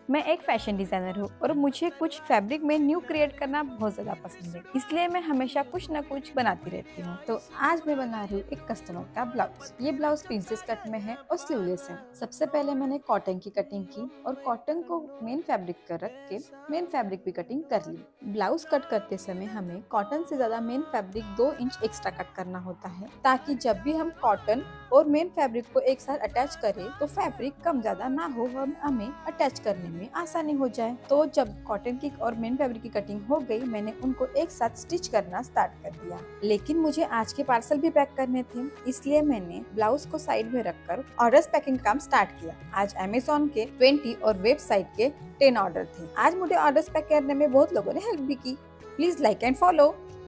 मैं एक fashion designer हूँ और मुझे कुछ फैब्रिक में न्यू क्रिएट करना बहुत ज्यादा पसंद है, इसलिए मैं हमेशा कुछ न कुछ बनाती रहती हूँ। तो आज मैं बना रही हूँ एक कस्टमर का ब्लाउज। ये ब्लाउज प्रिंसेस कट में है और स्लीवलेस है। सबसे पहले मैंने कॉटन की कटिंग की और कॉटन को मेन फैब्रिक कर रख के मेन फैब्रिक भी कटिंग कर ली। ब्लाउज कट करते समय हमें कॉटन से ज्यादा main fabric 2 inch extra cut करना होता है, ताकि जब भी हम कॉटन और मेन फैब्रिक को एक साथ अटैच करें तो फैब्रिक कम ज्यादा ना हो, हमें अटैच करने में आसानी हो जाए। तो जब कॉटन की और मेन फैब्रिक की कटिंग हो गई, मैंने उनको एक साथ स्टिच करना स्टार्ट कर दिया। लेकिन मुझे आज के पार्सल भी पैक करने थे, इसलिए मैंने ब्लाउज को साइड में रखकर ऑर्डर्स पैकिंग काम स्टार्ट किया। आज अमेज़न के 20 और वेबसाइट के 10 ऑर्डर थे। आज मुझे ऑर्डर्स पैक करने में बहुत लोगों ने हेल्प भी की। Please like and follow.